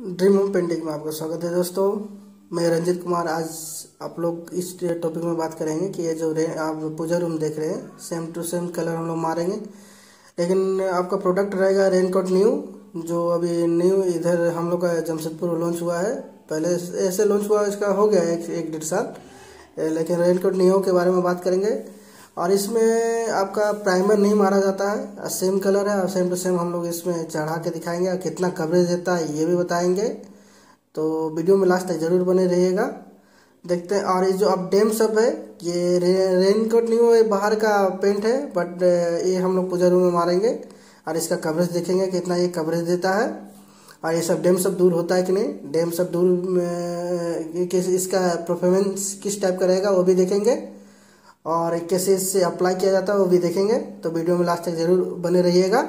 Dream home painting में आपका स्वागत है दोस्तों। मैं रंजित कुमार। आज आप लोग इस टॉपिक में बात करेंगे कि ये जो आप पूजा रूम देख रहे हैं सेम टू सेम कलर हम लोग मारेंगे, लेकिन आपका प्रोडक्ट रहेगा रेनकोट न्यू, जो अभी न्यू इधर हम लोग का जमशेदपुर लॉन्च हुआ है। पहले ऐसे लॉन्च हुआ इसका हो गया एक डेढ़ साल, लेकिन रेनकोट न्यू के बारे में बात करेंगे। और इसमें आपका प्राइमर नहीं मारा जाता है, सेम कलर है और सेम टू सेम हम लोग इसमें चढ़ा के दिखाएंगे और कितना कवरेज देता है ये भी बताएंगे। तो वीडियो में लास्ट तक जरूर बने रहिएगा। देखते हैं। और ये जो अब डेम सब है ये रेनकोट न्यू है, बाहर का पेंट है, बट ये हम लोग पूजा रूम में मारेंगे और इसका कवरेज देखेंगे कितना ये कवरेज देता है और ये सब डेम सब दूर होता है कि नहीं, डेम सब दूर इसका परफॉर्मेंस किस टाइप का रहेगा वो भी देखेंगे और कैसे इससे अप्लाई किया जाता है वो भी देखेंगे। तो वीडियो में लास्ट तक जरूर बने रहिएगा।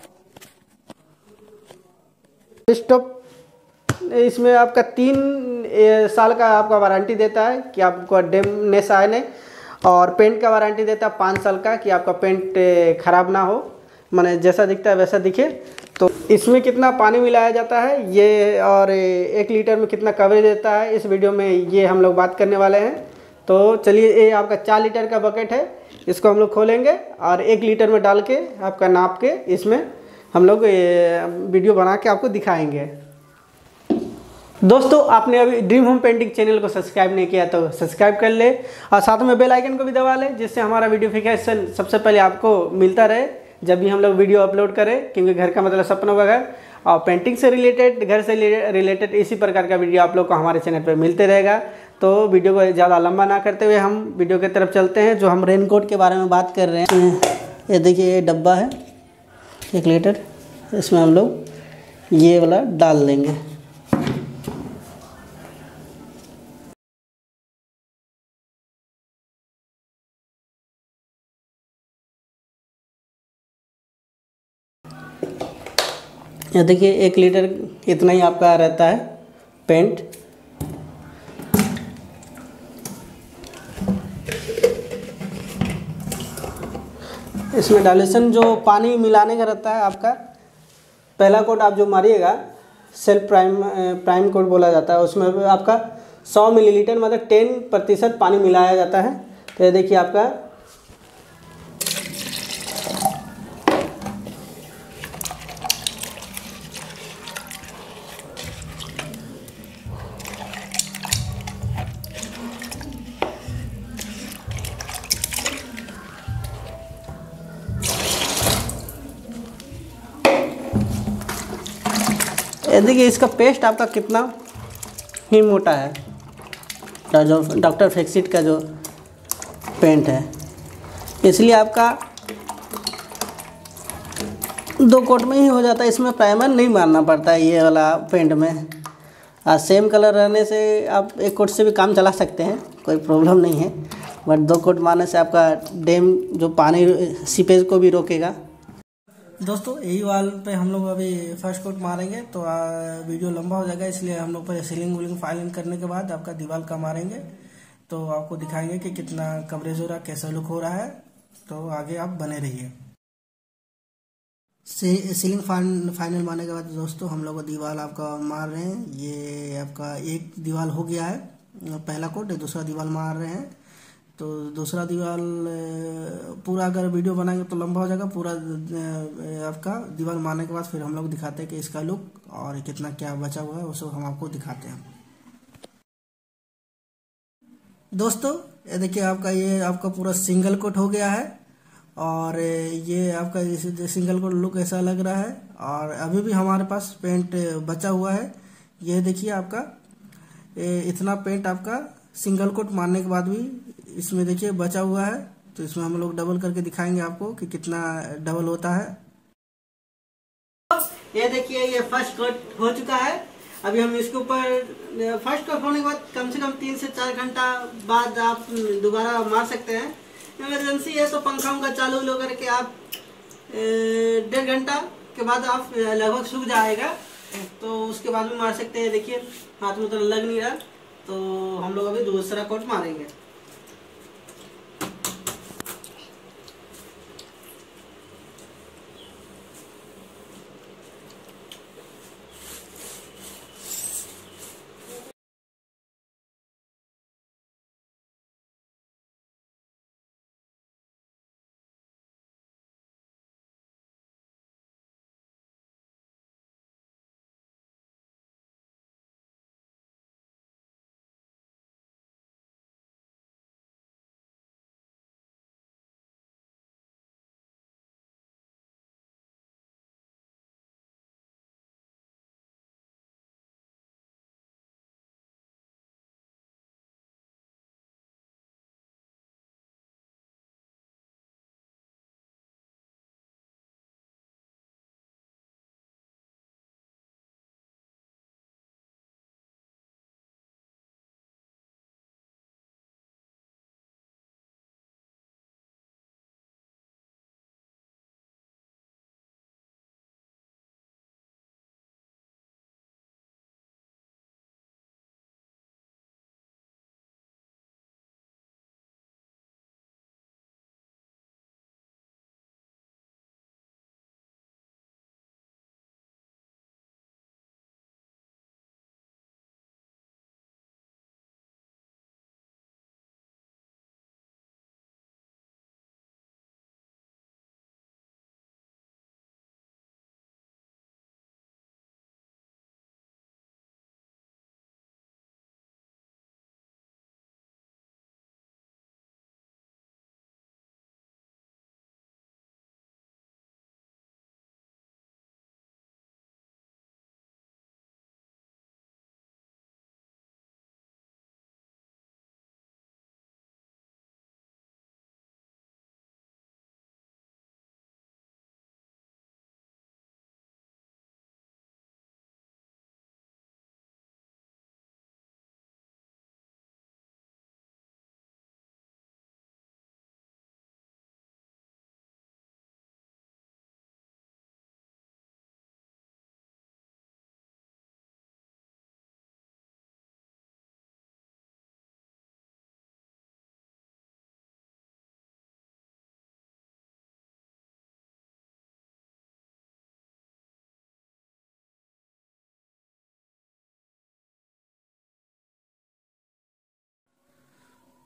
स्टॉप इसमें आपका 3 साल का आपका वारंटी देता है कि आपको डैमेज आए नहीं, और पेंट का वारंटी देता है 5 साल का कि आपका पेंट खराब ना हो, माने जैसा दिखता है वैसा दिखे। तो इसमें कितना पानी मिलाया जाता है ये और 1 लीटर में कितना कवरेज देता है इस वीडियो में ये हम लोग बात करने वाले हैं। तो चलिए, ये आपका 4 लीटर का बकेट है, इसको हम लोग खोलेंगे और 1 लीटर में डाल के आपका नाप के इसमें हम लोग वीडियो बना के आपको दिखाएंगे। दोस्तों, आपने अभी ड्रीम होम पेंटिंग चैनल को सब्सक्राइब नहीं किया तो सब्सक्राइब कर ले और साथ में बेल आइकन को भी दबा ले, जिससे हमारा वीडियोफिकेशन सबसे पहले आपको मिलता रहे जब भी हम लोग वीडियो अपलोड करें। क्योंकि घर का मतलब सपना बगैर, और पेंटिंग से रिलेटेड, घर से रिलेटेड इसी प्रकार का वीडियो आप लोग को हमारे चैनल पर मिलते रहेगा। तो वीडियो को ज़्यादा लंबा ना करते हुए हम वीडियो की तरफ चलते हैं। जो हम रेनकोट के बारे में बात कर रहे हैं, ये देखिए ये डब्बा है 1 लीटर, इसमें हम लोग ये वाला डाल देंगे। ये देखिए 1 लीटर इतना ही आपका रहता है पेंट। इसमें डायल्यूशन जो पानी मिलाने का रहता है आपका, पहला कोट आप जो मारिएगा सेल्फ प्राइम कोट बोला जाता है, उसमें आपका 100 मिलीलीटर मतलब 10% पानी मिलाया जाता है। तो ये देखिए आपका देखिए इसका पेस्ट आपका कितना ही मोटा है, जो डॉक्टर फिक्सिट का जो पेंट है, इसलिए आपका 2 कोट में ही हो जाता है। इसमें प्राइमर नहीं मारना पड़ता है ये वाला पेंट में। सेम कलर रहने से आप 1 कोट से भी काम चला सकते हैं, कोई प्रॉब्लम नहीं है, बट 2 कोट मारने से आपका डैम जो पानी सीपेज को भी रोकेगा। दोस्तों, यही वाल पे हम लोग अभी फर्स्ट कोट मारेंगे तो वीडियो लंबा हो जाएगा, इसलिए हम लोग पहले सीलिंग विलिंग फाइलिंग करने के बाद आपका दीवार का मारेंगे। तो आपको दिखाएंगे कि कितना कवरेज हो रहा है, कैसा लुक हो रहा है। तो आगे आप बने रहिए। सीलिंग फाइनल मारने के बाद दोस्तों हम लोग दीवार आपका मार रहे हैं। ये आपका एक दीवार हो गया है पहला कोट, दूसरा दीवार मार रहे हैं। तो दूसरा दीवार पूरा अगर वीडियो बनाएंगे तो लंबा हो जाएगा। पूरा आपका दीवार मारने के बाद फिर हम लोग दिखाते हैं कि इसका लुक और कितना क्या बचा हुआ है वो सब हम आपको दिखाते हैं। दोस्तों, ये देखिए आपका ये आपका पूरा सिंगल कोट हो गया है और ये आपका सिंगल कोट लुक ऐसा लग रहा है। और अभी भी हमारे पास पेंट बचा हुआ है। ये देखिए आपका इतना पेंट आपका सिंगल कोट मारने के बाद भी इसमें देखिए बचा हुआ है। तो इसमें हम लोग डबल करके दिखाएंगे आपको कि कितना डबल होता है। ये देखिए ये फर्स्ट कोट हो चुका है। अभी हम इसके ऊपर फर्स्ट कोट होने के बाद कम से कम 3 से 4 घंटा बाद आप दोबारा मार सकते हैं। इमरजेंसी है तो पंखा उनका चालू लो करके आप 1.5 घंटा के बाद आप लगभग सूख जाएगा, तो उसके बाद भी मार सकते हैं। देखिए हाथ में तो लग नहीं रहा, तो हम लोग अभी दूसरा कोट मारेंगे।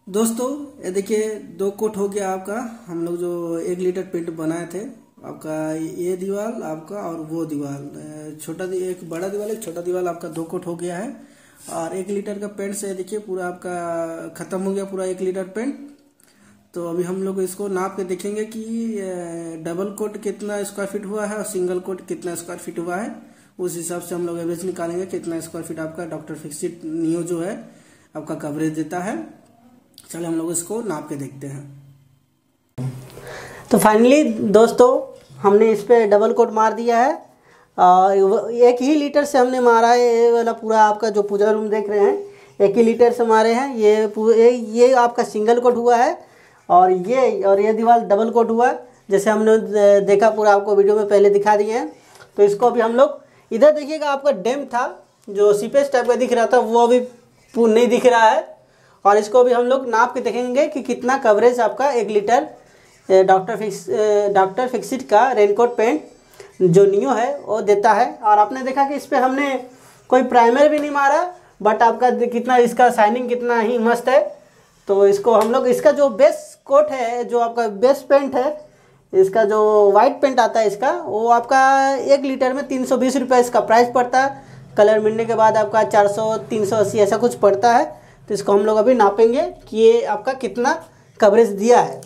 दोस्तों ये देखिए 2 कोट हो गया आपका। हम लोग जो 1 लीटर पेंट बनाए थे आपका, ये दीवार आपका और वो दीवार, एक बड़ा दीवार एक छोटा दीवार आपका 2 कोट हो गया है। और 1 लीटर का पेंट से देखिए पूरा आपका खत्म हो गया पूरा 1 लीटर पेंट। तो अभी हम लोग इसको नाप के देखेंगे कि डबल कोट कितना स्क्वायर फीट हुआ है और सिंगल कोट कितना स्क्वायर फीट हुआ है। उस हिसाब से हम लोग एवरेज निकालेंगे कितना स्क्वायर फीट आपका डॉक्टर फिक्सिट नियो जो है आपका कवरेज देता है। चलो हम लोग इसको नाप के देखते हैं। तो फाइनली दोस्तों हमने इस पे डबल कोट मार दिया है और 1 ही लीटर से हमने मारा है। ये वाला पूरा आपका जो पूजा रूम देख रहे हैं 1 ही लीटर से मारे हैं। ये आपका सिंगल कोट हुआ है और ये दीवार डबल कोट हुआ है। जैसे हमने देखा पूरा आपको वीडियो में पहले दिखा दिए हैं। तो इसको अभी हम लोग इधर देखिएगा, आपका डैम था जो सीपेज टाइप का दिख रहा था वो अभी नहीं दिख रहा है। और इसको भी हम लोग नाप के देखेंगे कि कितना कवरेज आपका 1 लीटर डॉक्टर फिक्सिट का रेनकोट पेंट जो नियो है वो देता है। और आपने देखा कि इस पर हमने कोई प्राइमर भी नहीं मारा, बट आपका कितना इसका शाइनिंग कितना ही मस्त है। तो इसको हम लोग इसका जो बेस कोट है, जो आपका बेस पेंट है, इसका जो वाइट पेंट आता है इसका, वो आपका 1 लीटर में 320 रुपये इसका प्राइस पड़ता है। कलर मिलने के बाद आपका 400 380 ऐसा कुछ पड़ता है। तो इसको हम लोग अभी नापेंगे कि ये आपका कितना कवरेज दिया है।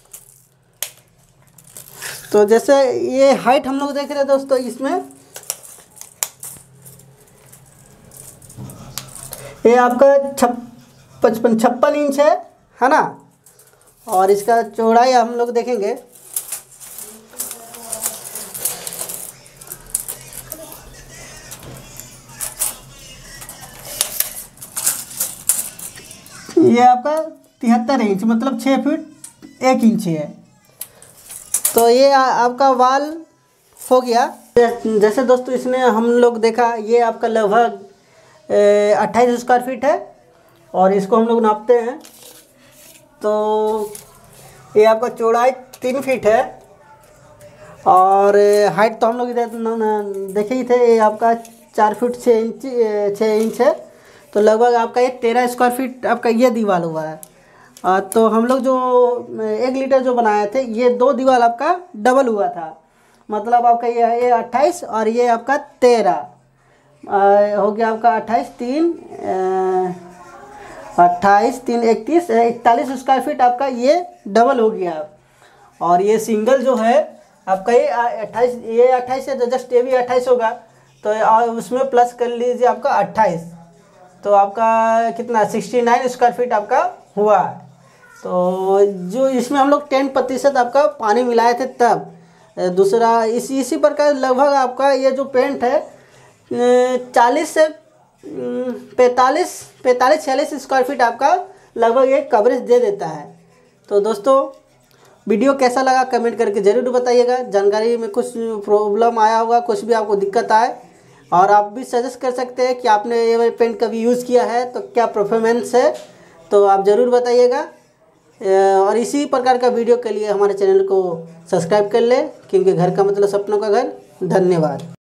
तो जैसे ये हाइट हम लोग देख रहे हैं दोस्तों, इसमें ये आपका 56 इंच है ना। और इसका चौड़ाई हम लोग देखेंगे, ये आपका 73 इंच मतलब 6 फीट 1 इंच है। तो ये आपका वाल हो गया। जैसे दोस्तों इसमें हम लोग देखा ये आपका लगभग 28 स्क्वायर फीट है। और इसको हम लोग नापते हैं तो ये आपका चौड़ाई 3 फीट है और हाइट तो हम लोग इधर देखे ही थे, ये आपका 4 फीट 6 इंच है। तो लगभग आपका ये 13 स्क्वायर फीट आपका ये दीवार हुआ है। तो हम लोग जो 1 लीटर जो बनाए थे ये 2 दीवार आपका डबल हुआ था, मतलब आपका ये 28 और ये आपका 13 हो गया आपका 28 3 31 41 स्क्वायर फीट आपका ये डबल हो गया। और ये सिंगल जो है आपका ये 28 है, तो जस्ट ये भी 28 होगा। तो उसमें प्लस कर लीजिए आपका 28, तो आपका कितना 69 स्क्वायर फीट आपका हुआ है। तो जो इसमें हम लोग 10% आपका पानी मिलाए थे तब। दूसरा इसी प्रकार लगभग आपका ये जो पेंट है 40 से 45-46 स्क्वायर फीट आपका लगभग एक कवरेज दे देता है। तो दोस्तों वीडियो कैसा लगा कमेंट करके ज़रूर बताइएगा। जानकारी में कुछ प्रॉब्लम आया होगा, कुछ भी आपको दिक्कत आए, और आप भी सजेस्ट कर सकते हैं कि आपने ये पेंट कभी यूज़ किया है तो क्या परफॉर्मेंस है, तो आप ज़रूर बताइएगा। और इसी प्रकार का वीडियो के लिए हमारे चैनल को सब्सक्राइब कर लें, क्योंकि घर का मतलब सपनों का घर। धन्यवाद।